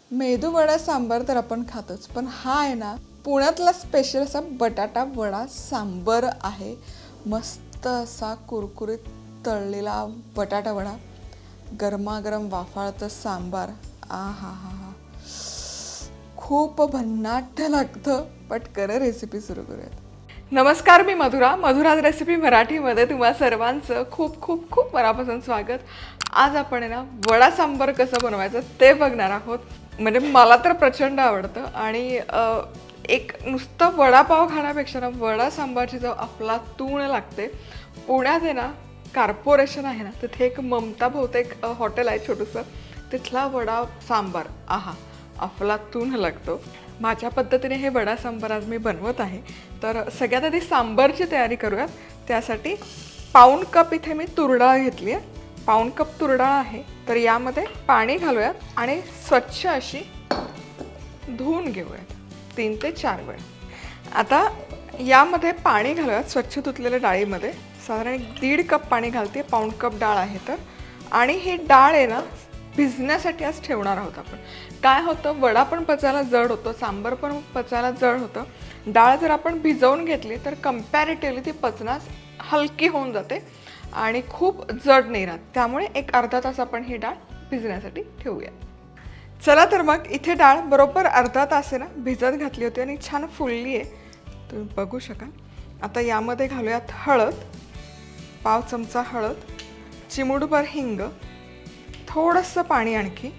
मेदू वडा सांबार तर आपण खातोच, पण हा आहे ना पुण्यातला स्पेशल असा बटाटा वडा सांबार आहे. मस्त असा कुरकुरीत तळलेला बटाटा वडा, गरमागरम वाफाळतं सांबार. आ हा हा हा, खूप भन्नाट लागतं. पटकन रेसिपी सुरू करूयात. नमस्कार, मी मधुराज रेसिपी मराठीमध्ये तुम्हा सर्वांचं खूप खूप खूप मनापासून स्वागत. आज आपण आहे ना वडा सांबार कसं बनवायचं ते बघणार आहोत. म्हणजे मला तर प्रचंड आवडतं आणि एक नुसतं वडापाव खाण्यापेक्षा ना वडा सांबारची जो अफलातून लागते. पुण्यात आहे ना कॉर्पोरेशन आहे ना, तिथे एक ममता बहुतेक हॉटेल आहे छोटंसं, तिथला वडा सांबार आहा अफलातून लागतो. माझ्या पद्धतीने हे वडा सांबार आज मी बनवत आहे. तर सगळ्यात आधी सांबारची तयारी करूयात. त्यासाठी पाऊण कप इथे मी तूर डाळ घेतली आहे. पाऊण कप तूर डाळ आहे. तर यामध्ये पाणी घालूयात आणि स्वच्छ अशी धुवून घेऊयात 3 ते 4 वेळा. आता यामध्ये पाणी घालूयात स्वच्छ धुतलेल्या डाळीमध्ये. साधारण 1.5 कप पाणी घालते. पाऊण कप डाळ आहे तर. आणि ही डाळ आहे ना भिजण्यासाठी आज ठेवणार आहोत आपण. काय होतं, वडा पण पचायला जड होतो, सांबार पण पचायला जड होतं. डाळ जर आपण भिजवून घेतली तर कंपॅरेटिव्हली ती पचण्यास हलकी होऊन जाते आणि खूप जड नाही राहत. त्यामुळे एक अर्धा तास आपण ही डाळ भिजण्यासाठी ठेवूया. चला तर मग इथे डाळ बरोबर अर्धा तास आहे ना भिजत घातली होती आणि छान फुलली आहे, तुम्ही बघू शकाल. आता यामध्ये घालूयात हळद, पाव चमचा हळद, चिमूटभर हिंग, थोडंसं पाणी, आणखी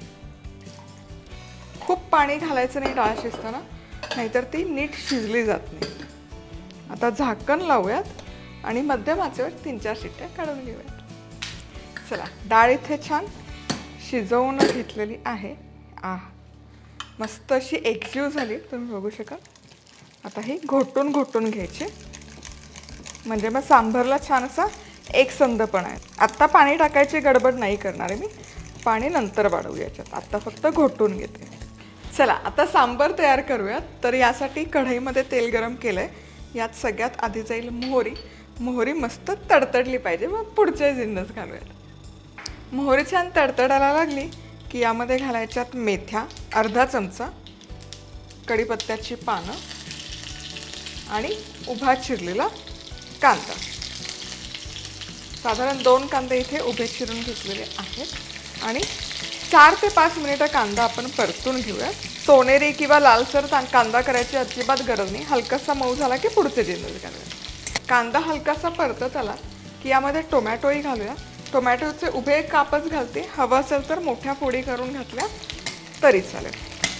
खूप पाणी घालायचं नाही डाळ शिजताना, नाहीतर ती नीट शिजली जात नाही. आता झाकण लावूयात आणि मध्यम आचेवर 3-4 शिट्ट्या काढून घेऊयात. चला, डाळ इथे छान शिजवून घेतलेली आहे. मस्त अशी एकजीव झाली, तुम्ही बघू शकाल. आता ही घोटून घोटून घ्यायची, म्हणजे मग सांबारला छान असा एकसंधपणा आहे. आत्ता पाणी टाकायची गडबड नाही करणार आहे मी, पाणी नंतर वाढवू याच्यात. आत्ता फक्त घोटून घेते. चला आता सांबार तयार करूयात. तर यासाठी कढईमध्ये तेल गरम केलं आहे. यात सगळ्यात आधी जाईल मोहरी. मोहरी मस्त तडतडली पाहिजे, मग पुढचे जिन्नस घालूयात. मोहरी छान तडतडायला लागली की यामध्ये घालायच्यात मेथ्या, अर्धा चमचा, कढीपत्त्याची पानं आणि उभा चिरलेला कांदा. साधारण 2 कांदे इथे उभे चिरून घेतलेले आहेत आणि 4 ते 5 मिनिटं कांदा आपण परतून घेऊया. सोनेरी किंवा लालसर कांदा करायची अजिबात गरज नाही. हलकासा मऊ झाला की पुढचे जिन्नस घालूया. कांदा हलकासा परतत आला की यामध्ये टोमॅटोही घालूया. टोमॅटोचे उभे कापच घालते, हवं असेल तर मोठ्या फोडी करून घातल्या तरी चालेल.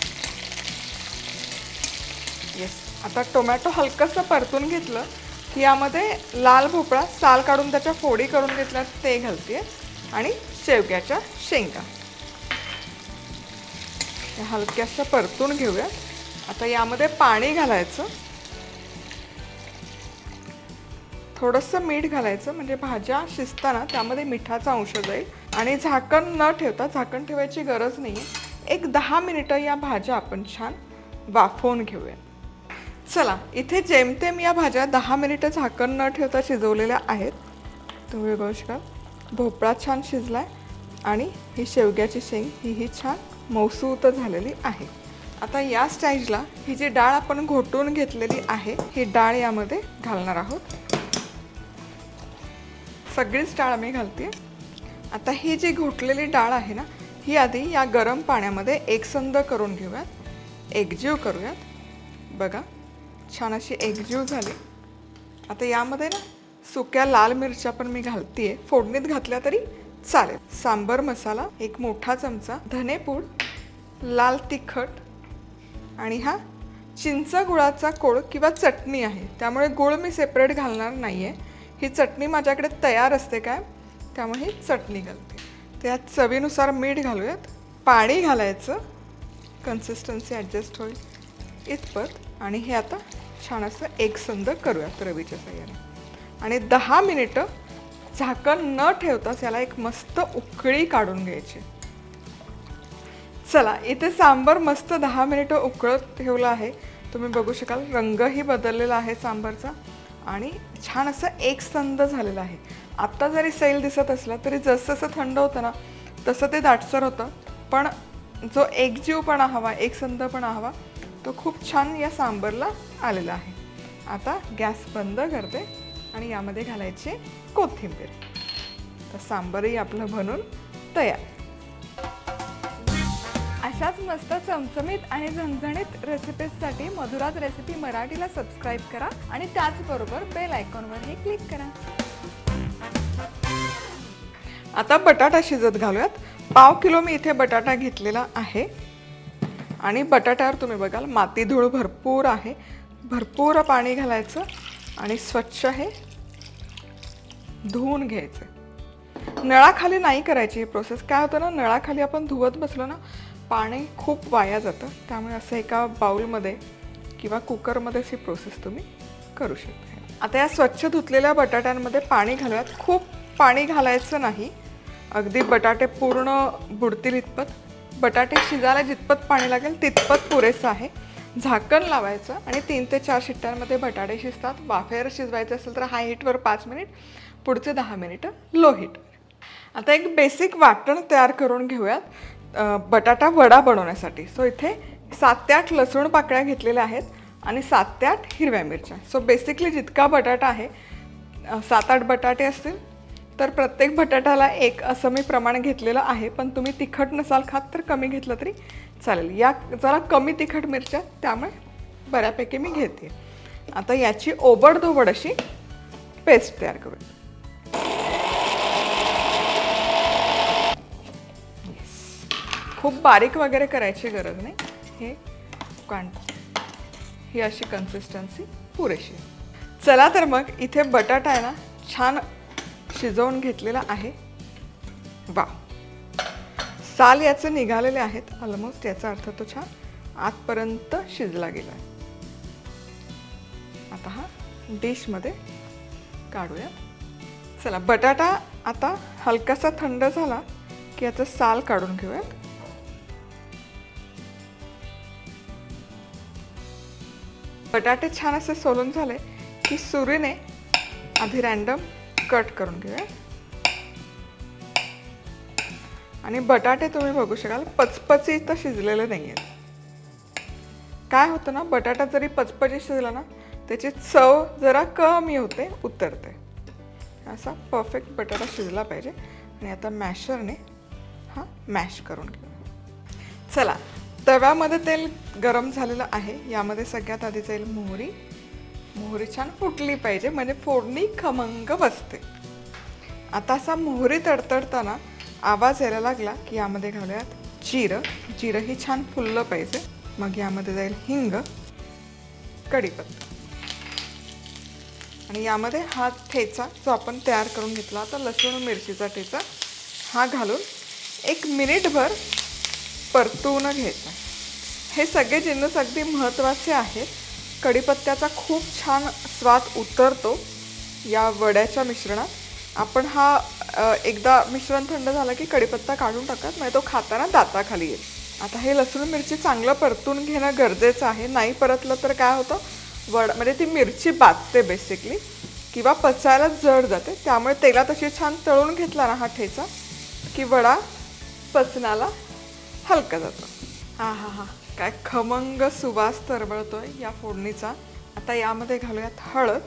येस, आता टोमॅटो हलकंसं परतून घेतलं की यामध्ये लाल भोपळा साल काढून त्याच्या फोडी करून घेतल्या ते घालते आणि शेवग्याच्या शेंगा हलक्याशा परतून घेऊया. आता यामध्ये पाणी घालायचं, थोडंसं मीठ घालायचं, म्हणजे भाज्या शिजताना त्यामध्ये मिठाचा अंश जाईल. आणि झाकण न ठेवता, झाकण ठेवायची गरज नाही आहे, एक 10 मिनिटं या भाज्या आपण छान वाफवून घेऊया. चला, इथे जेमतेम या भाज्या 10 मिनिटं झाकण न ठेवता शिजवलेल्या आहेत, तुम्ही बघू शकाल. भोपळा छान शिजलाय आणि ही शेवग्याची शेंग ही छान मऊसूत झालेली आहे. आता या स्टेजला ही जी डाळ आपण घोटून घेतलेली आहे ही डाळ यामध्ये घालणार आहोत. सगळीच डाळ मी घालते. आता ही जी घोटलेली डाळ आहे ना ही आधी या गरम पाण्यामध्ये एकसंध करून घेऊयात, एकजीव करूयात. बघा, छान अशी एकजीव झाली. आता यामध्ये ना सुक्या लाल मिरच्या पण मी घालते, फोडणीत घातल्या तरी चालेल. सांबर मसाला 1 मोठा चमचा, धनेपूड, लाल तिखट आणि हा चिंच गुळाचा कोळ किंवा चटणी आहे, त्यामुळे गुळ मी सेपरेट घालणार नाही आहे. ही चटणी माझ्याकडे तयार असते काय, त्यामुळे ही चटणी घालते. त्यात चवीनुसार मीठ घालूयात. पाणी घालायचं, कन्सिस्टन्सी ॲडजस्ट होईल इतपत. आणि हे आता छान असं एकसंध करूयात रवीच्या साह्याने. आणि 10 मिनिटं झाकण न ठेवताच याला एक मस्त उकळी काढून घ्यायची. चला, इथे सांबार मस्त 10 मिनिटं उकळत ठेवलं आहे, तुम्ही बघू शकाल. रंगही बदललेला आहे सांबारचा आणि छान असं एकसंध झालेलं आहे. आत्ता जरी सैल दिसत असला तरी जसं थंड होतं ना तसं ते दाटसर होतं, पण जो एकजीवपणा हवा, एकसंधपणा हवा, तो खूप छान या सांबरला आलेला आहे. आता गॅस बंद करते आणि यामध्ये घालायची कोथिंबीर. तर सांबरही आपलं बनून तयार. अशाच मस्त चमचमीत आणि झणझणीत रेसिपीजसाठी मधुराज रेसिपी मराठीला सबस्क्राईब करा आणि त्याचबरोबर बेल आयकॉनवरही क्लिक करा. आता बटाटा शिजत घालूयात. 1/2 किलो मी इथे बटाटा घेतलेला आहे आणि बटाट्यावर तुम्ही बघाल माती धूळ भरपूर आहे. भरपूर पाणी घालायचं आणि स्वच्छ हे धुवून घ्यायचं. नळाखाली नाही करायची ही प्रोसेस. काय होतं ना, नळाखाली आपण धुवत बसलो ना, पाणी खूप वाया जातं. त्यामुळे असं एका बाउलमध्ये किंवा कुकरमध्येच ही प्रोसेस तुम्ही करू शकता. आता या स्वच्छ धुतलेल्या बटाट्यांमध्ये पाणी घालूयात. खूप पाणी घालायचं नाही, अगदी बटाटे पूर्ण बुडतील इतपत. बटाटे शिजायला जितपत पाणी लागेल तितपत पुरेसं आहे. झाकण लावायचं आणि 3 ते 4 शिट्ट्यांमध्ये बटाटे शिजतात. वाफेवर शिजवायचं असेल तर हाय हीटवर 5 मिनिट, पुढचे 10 मिनिटं लो हीट. आता एक बेसिक वाटण तयार करून घेऊयात बटाटा वडा बनवण्यासाठी. सो इथे 7 ते 8 लसूण पाकळ्या घेतलेल्या आहेत आणि 7 ते 8 हिरव्या मिरच्या. सो बेसिकली जितका बटाटा आहे, 7-8 बटाटे असतील तर प्रत्येक बटाट्याला 1 असं मी प्रमाण घेतलेलं आहे. पण तुम्ही तिखट नसाल खात तर कमी घेतलं तरी चालेल. या जरा कमी तिखट मिरच्या, त्यामुळे बऱ्यापैकी मी घेते. आता याची ओबडधोबड अशी पेस्ट तयार करूया. खूप बारीक वगैरे करायची गरज नाही. ही अशी कन्सिस्टन्सी पुरेशी. चला तर मग इथे बटाटा आहे ना छान शिजवून घेतलेला आहे. वा, साल याचे निघालेले आहेत ऑलमोस्ट. याचा अर्थ तो छान आतपर्यंत शिजला गेला. आता हा डिशमध्ये काढूया. चला, बटाटा आता हलकासा थंड झाला की याचं साल काढून घेऊयात. बटाटे छान असे सोलून झाले की सुरीने आधी रॅन्डम कट करून घेऊया. आणि बटाटे तुम्ही बघू शकाल पचपचीत शिजलेले नाही आहेत. काय होतं ना, बटाटा जरी पचपचीत शिजला ना, त्याची चव जरा कमी होते, उतरते. असा परफेक्ट बटाटा शिजला पाहिजे. आणि आता मॅशरने हा मॅश करून घेऊया. चला, तव्यामध्ये तेल गरम झालेलं आहे. यामध्ये सगळ्यात आधी जाईल मोहरी. मोहरी छान फुटली पाहिजे, म्हणजे फोडणी खमंग बसते. आता असा मोहरी तडतडताना आवाज यायला लागला की यामध्ये घालूयात जिरं. जिरंही छान फुललं पाहिजे. मग यामध्ये जाईल हिंग, कढीपत्ता आणि यामध्ये हा ठेचा जो आपण तयार करून घेतला होता, लसूण मिरचीचा ठेचा, हा घालून 1 मिनिटभर परतवून घ्यायचा. हे सगळे जिन्नस अगदी महत्त्वाचे आहेत. कढीपत्त्याचा खूप छान स्वाद उतरतो या वड्याच्या मिश्रणात. आपण हा एकदा मिश्रण थंड झालं की कढीपत्ता काढून टाकत, म्हणजे तो खाताना दाताखाली येईल. आता हे लसूण मिरची चांगलं परतून घेणं गरजेचं आहे. नाही परतलं तर काय होतं, म्हणजे ती मिरची बाधते बेसिकली किंवा पचायला जड जाते. त्यामुळे तेलात अशी छान तळून घेतला ना हा ठेचा की वडा पचनाला हलका जातो. हा हा हा, काय खमंग सुवास तरबळतोय या फोडणीचा. आता यामध्ये घालूयात हळद.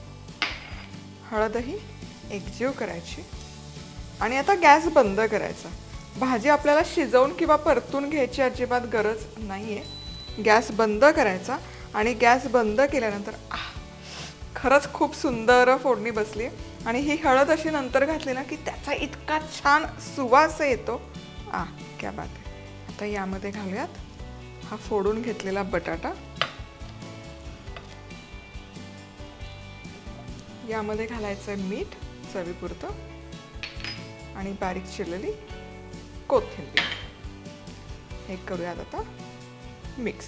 हळदही एकजीव करायची आणि आता गॅस बंद करायचा. भाजी आपल्याला शिजवून किंवा परतून घ्यायची अजिबात गरज नाही आहे. गॅस बंद करायचा आणि गॅस बंद केल्यानंतर खरंच खूप सुंदर फोडणी बसली. आणि ही हळद अशी नंतर घातली ना की त्याचा इतका छान सुवास येतो. क्या बात आहे. आता यामध्ये घालूयात हा फोडून घेतलेला बटाटा. यामध्ये घालायचं मीठ चवीपुरतं आणि बारीक चिरलेली कोथिंबीर. हे करूयात आता मिक्स.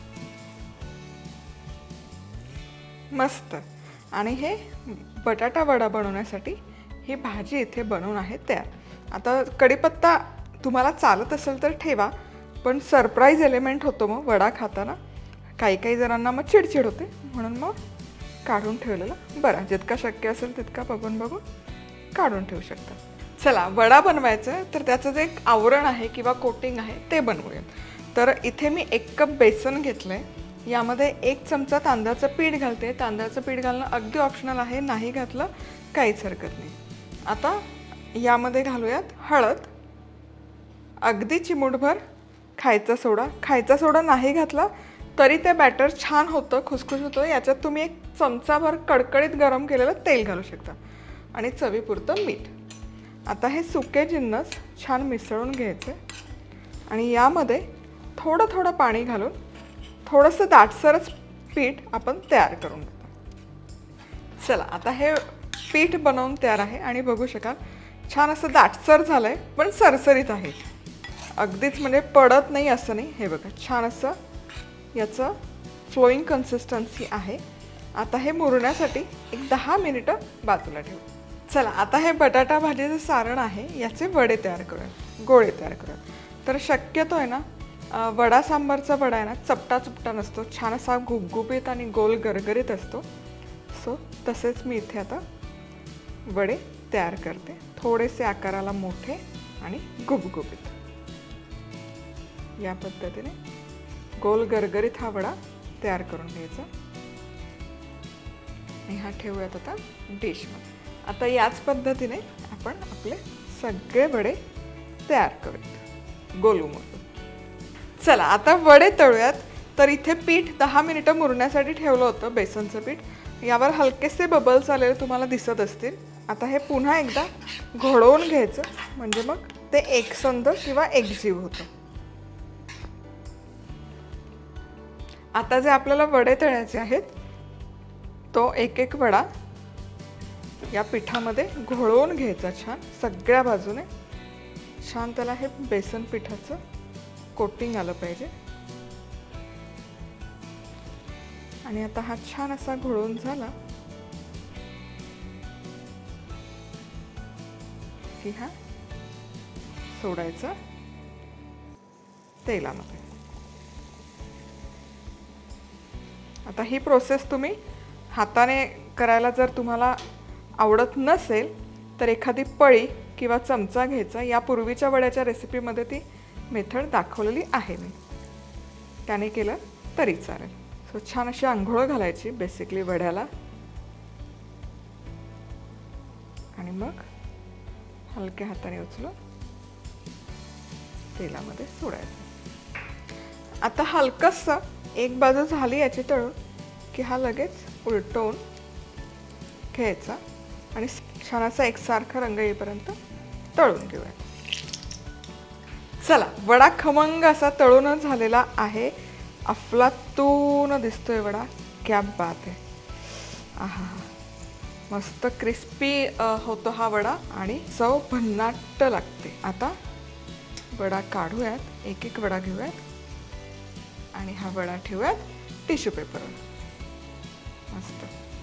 मस्त. आणि हे बटाटा वडा बनवण्यासाठी ही भाजी इथे बनवून आहे तयार. आता कढीपत्ता तुम्हाला चालत असेल तर ठेवा, पण सरप्राईज एलिमेंट होतो मग वडा खाताना. काही जणांना मग चिडचिड होते, म्हणून मग काढून ठेवलेलं बरं. जितका शक्य असेल तितका बघून काढून ठेवू शकता. चला वडा बनवायचा आहे, तर त्याचं जे एक आवरण आहे किंवा कोटिंग आहे ते बनवूया. तर इथे मी 1 कप बेसन घेतलंय. यामध्ये 1 चमचा तांदळाचं पीठ घालते. तांदळाचं पीठ घालणं अगदी ऑप्शनल आहे, नाही घातलं काहीच हरकत नाही. आता यामध्ये घालूयात हळद, अगदी चिमूटभर खायचा सोडा. खायचा सोडा नाही घातला तरी ते बॅटर छान होतं, खुसखुस होतं. याच्यात तुम्ही 1 चमचाभर कडकडीत गरम केलेलं तेल घालू शकता आणि चवीपुरतं मीठ. आता हे सुके जिन्नस छान मिसळून घ्यायचे आणि यामध्ये थोडं थोडं पाणी घालून थोडंसं दाटसरच पीठ आपण तयार करून घेतो. चला आता हे पीठ बनवून तयार आहे आणि बघू शकाल छान असं दाटसर झालंय, पण सरसरीत आहे. अगदीच म्हणजे पडत नाही असं नाही. हे बघा छान असं याचं फ्लोईंग कन्सिस्टन्सी आहे. आता हे मुरण्यासाठी एक 10 मिनिटं बाजूला ठेवू. चला आता हे बटाटा भाजीचं सारण आहे, याचे वडे तयार करूया, गोळे तयार करूया. तर शक्यतो आहे ना वडा सांबारचा वडा आहे ना चपटा चुपटा नसतो, छान असा गुबगुबीत आणि गोल गरगरीत असतो. सो तसेच मी इथे आता वडे तयार करते, थोडेसे आकाराला मोठे आणि गुबगुबीत. या पद्धतीने गोल गरगरीत हा वडा तयार करून घ्यायचा आणि हा ठेवूयात आता डिशमध्ये. आता याच पद्धतीने आपण आपले सगळे वडे तयार करूयात गोलूमोलू. चला आता वडे तळूयात. तर इथे पीठ 10 मिनिटं मुरण्यासाठी ठेवलं होतं, बेसनचं पीठ. यावर हलकेसे बबल्स आलेले तुम्हाला दिसत असतील. आता हे पुन्हा एकदा घोळवून घ्यायचं, म्हणजे मग ते एकसंध किंवा एकजीव होतं. आता जे आपल्याला वडे तळायचे आहेत तो एक एक वडा या पिठामध्ये घोळवून घ्यायचा छान सगळ्या बाजूने. छान त्याला हे बेसन पिठाचं कोटिंग आलं पाहिजे. आणि आता हा छान असा घोळवून झाला की हा सोडायचा तेलामध्ये. आता ही प्रोसेस तुम्ही हाताने करायला जर तुम्हाला आवडत नसेल तर एखादी पळी किंवा चमचा घ्यायचा. या पूर्वीच्या वड्याच्या रेसिपीमध्ये ती मेथड दाखवलेली आहे मी, त्याने केलं तरी चालेल. सो छान अशी आंघोळ घालायची बेसिकली वड्याला आणि मग हलक्या हाताने उचलून तेलामध्ये सोडायचं. आता हलकंसं एक बाजू झाली याची तळून की हा लगेच उलटवून घ्यायचा आणि छान असा एकसारखा रंग येईपर्यंत तळून घेऊया. चला वडा खमंग असा तळून झालेला आहे. अफलातून दिसतोय वडा, क्या बात आहे. आहा मस्त क्रिस्पी होतो हा वडा आणि चव भन्नाट लागते. आता वडा काढूयात, एक एक वडा घेऊयात आणि हा वडा ठेवूयात टिश्यू पेपरवर. मस्त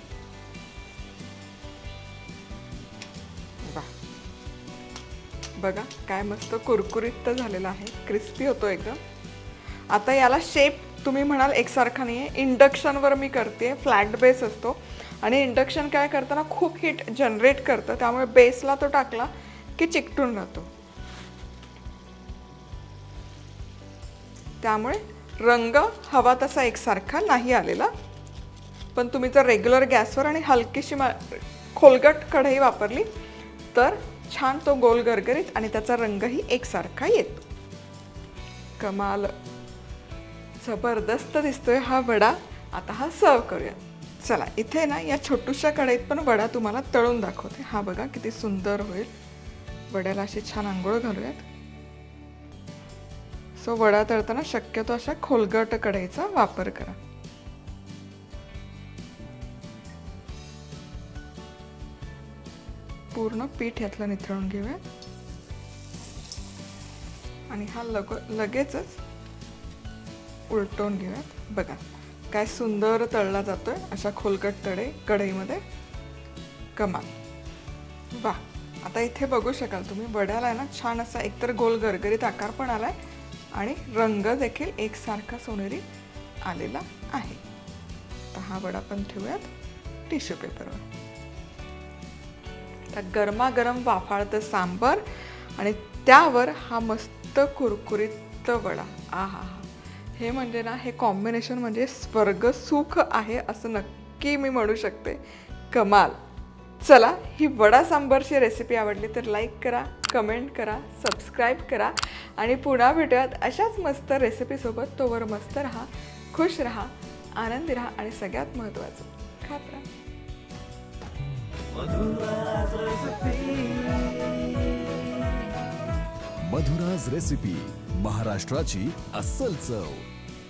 बघा काय मस्त कुरकुरीत झालेला आहे, क्रिस्पी होतो एकदम. आता याला शेप तुम्ही म्हणाल एकसारखा नाही आहे. इंडक्शनवर मी करते, फ्लॅट बेस असतो आणि इंडक्शन काय करताना खूप हीट जनरेट करतं, त्यामुळे बेसला तो टाकला की चिकटून राहतो. त्यामुळे रंग हवा तसा एकसारखा नाही आलेला. पण तुम्ही जर रेग्युलर गॅसवर आणि हलकीशी खोलगट कढई वापरली तर छान तो गोल गरगरीत आणि त्याचा रंगही एकसारखा येतो. कमाल, जबरदस्त दिसतोय हा वडा. आता हा सर्व करूया. चला इथे ना या छोटूशा कढईत पण वडा तुम्हाला तळून दाखवते. हा बघा किती सुंदर होईल. वड्याला अशी छान आंघोळ घालूयात. सो वडा तळताना शक्यतो अशा खोलगट कढईचा वापर करा. पूर्ण पीठ यातलं निथळून घेऊयात आणि हा लगेचच उलटवून घेऊयात. बघा काय सुंदर तळला जातोय अशा खोलगट कढईमध्ये. कमाल, वा. आता इथे बघू शकाल तुम्ही वड्याला आहे ना छान असा एकतर गोल गरगरीत आकार पण आलाय आणि रंग देखील एकसारखा सोनेरी आलेला आहे. तर हा वडा पण ठेवूयात टिश्यू पेपरवर. आता गरमागरम वाफाळतं सांबर आणि त्यावर हा मस्त कुरकुरीत वडा. आहा, हे म्हणजे ना, हे कॉम्बिनेशन म्हणजे स्वर्ग सुख आहे असं नक्की मी म्हणू शकते. कमाल. चला, ही वडा सांबरची रेसिपी आवडली तर लाईक करा, कमेंट करा, सबस्क्राईब करा आणि पुन्हा भेटूयात अशाच मस्त रेसिपीसोबत. तोवर मस्त राहा, खुश राहा, आनंदी राहा आणि सगळ्यात महत्त्वाचं खात राहा. मधुराज रेसिपी, महाराष्ट्राची अस्सल चव.